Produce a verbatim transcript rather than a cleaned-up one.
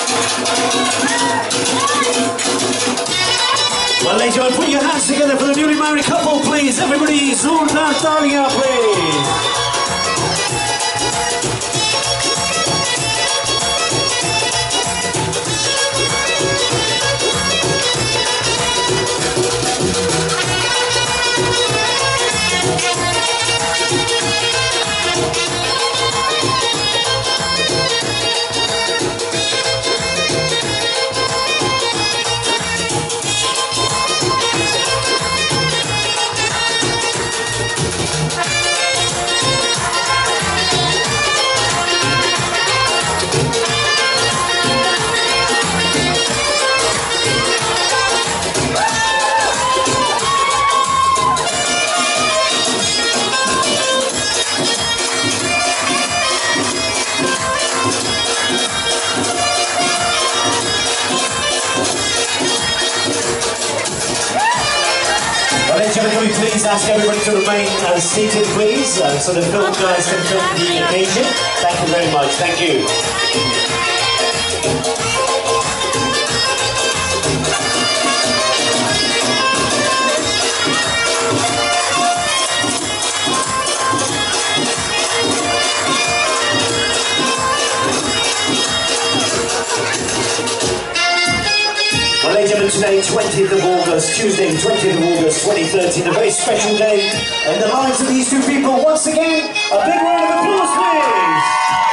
Well, ladies and gentlemen, put your hands together for the newly married couple, please. Everybody, Sultan Talia, please. Can we please ask everybody to remain uh, seated, please, uh, so the film guys can film the occasion. Thank you very much. Thank you. Ladies and gentlemen, today, twentieth of August, Tuesday, twentieth of August, twenty thirteen, a very special day in the lives of these two people. Once again, a big round of applause, please!